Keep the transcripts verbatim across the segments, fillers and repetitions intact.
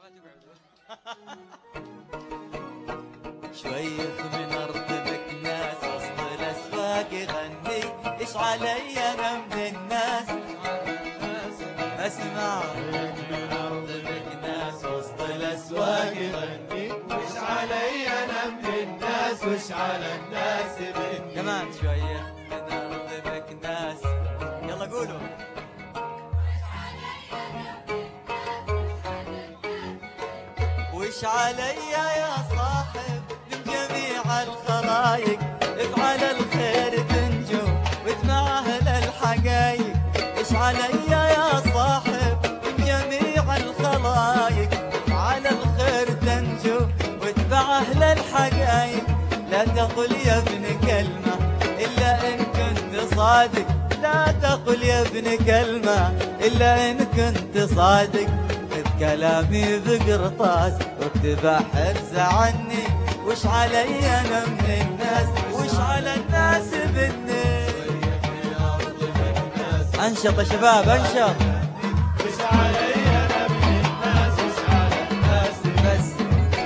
شويخ من ارض مكناس وسط الاسواق يغني، ايش علي انا من الناس اسمع. من ارض مكناس وسط الاسواق يغني، ايش علي انا من الناس وش على الناس مني. كمان شويخ من ارض مكناس، يلا قولوا. وش علي يا صاحب من جميع الخلايق، افعل الخير تنجو واتبع اهل الحقايق. ايش علي يا صاحب من جميع الخلايق، افعل الخير تنجو واتبع اهل الحقايق. لا تقل يا ابن كلمة إلا إن كنت صادق، لا تقل يا ابن كلمة إلا إن كنت صادق. خذ كلامي بقرطاس واكتب حرز عني، وش علي أنا من الناس وش على الناس مني. أنشط يا شباب أنشط. وش علي انا من الناس وش على الناس بس.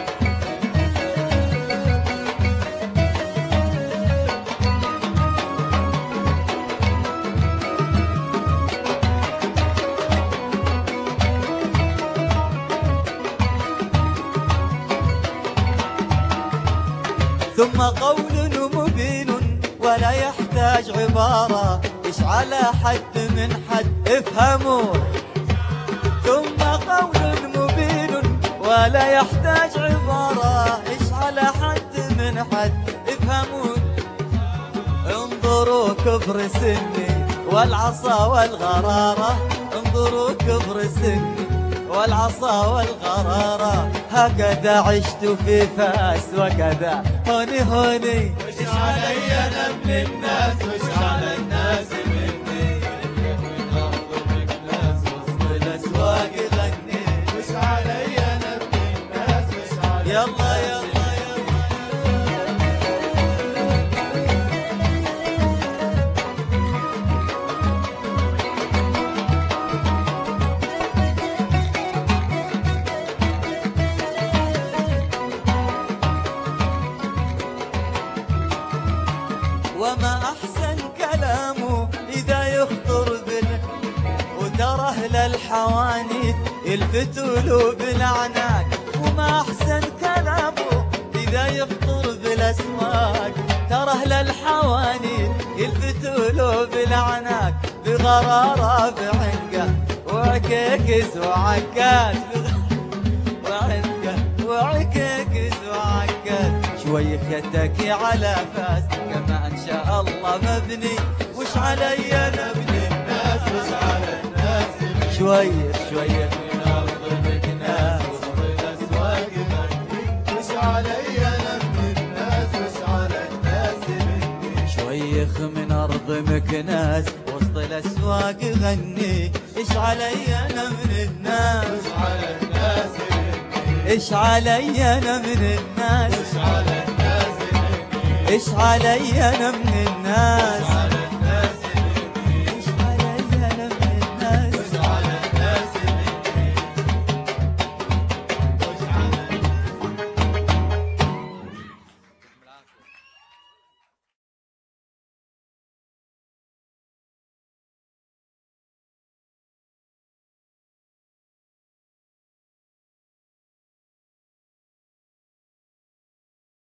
ثم قول مبين ولا يحتاج عبارة، إيش على حد من حد افهموا. ثم قول مبين ولا يحتاج عبارة، إيش على حد من حد افهموا. انظروا كبر سني والعصا والغرارة، انظروا كبر سني والعصا والغرارة. هكذا عشت في فاس وكذا هوني هوني. وش علي انا من الناس وش على الناس مني. من ارض مكناس وسط الاسواق يغني، وش علي انا من الناس وش على يلا الناس يلا يلا. وما أحسن كلامه إذا يخطر بال، وترى أهل الحوانيت يلفتوا له بالعناق. وما أحسن كلامه إذا يخطر بالأسواق، ترى أهل الحوانيت يلفتوا له بالعناق. بغرارة بعنقة وعكيكس وعكاز، وعنقة وعكيكس وعكاز. شوي يتكي على فاس كما ان شاء الله مبني، وش علي انا من الناس وش على الناس مني. شوي شوي من ارض مكناس وسط الاسواق يغني، وش علي انا من الناس وش على الناس مني. شويخ من ارض مكناس وسط الاسواق يغني، ايش علي انا من الناس وش على الناس مني. ايش علي انا من الناس وش على الناس مني. ايش علي انا من الناس.